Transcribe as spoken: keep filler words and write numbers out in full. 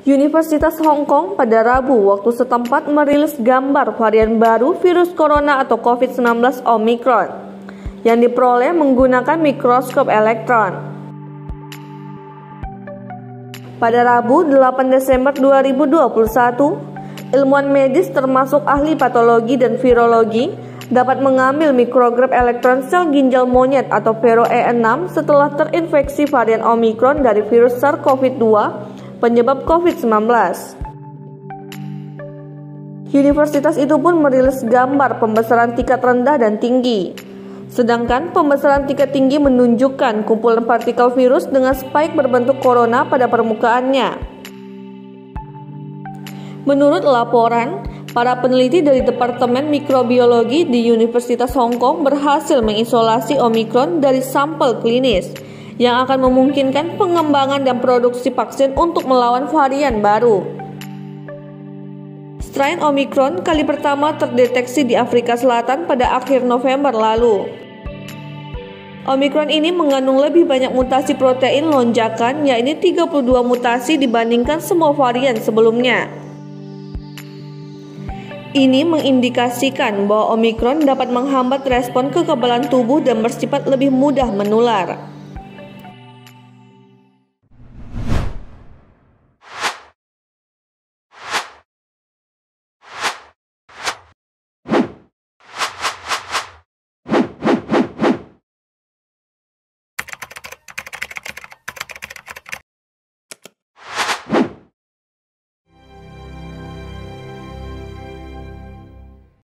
Universitas Hong Kong pada Rabu waktu setempat merilis gambar varian baru virus corona atau covid sembilan belas Omicron yang diperoleh menggunakan mikroskop elektron. Pada Rabu delapan Desember dua ribu dua puluh satu, ilmuwan medis termasuk ahli patologi dan virologi dapat mengambil mikrograf elektron sel ginjal monyet atau Vero E enam setelah terinfeksi varian Omicron dari virus SARS-CoV dua penyebab covid sembilan belas. Universitas itu pun merilis gambar pembesaran tingkat rendah dan tinggi. Sedangkan pembesaran tingkat tinggi menunjukkan kumpulan partikel virus dengan spike berbentuk corona pada permukaannya. Menurut laporan, para peneliti dari Departemen Mikrobiologi di Universitas Hong Kong berhasil mengisolasi Omicron dari sampel klinis yang akan memungkinkan pengembangan dan produksi vaksin untuk melawan varian baru. Strain Omicron kali pertama terdeteksi di Afrika Selatan pada akhir November lalu. Omicron ini mengandung lebih banyak mutasi protein lonjakan, yakni tiga puluh dua mutasi dibandingkan semua varian sebelumnya. Ini mengindikasikan bahwa Omicron dapat menghambat respon kekebalan tubuh dan bersifat lebih mudah menular.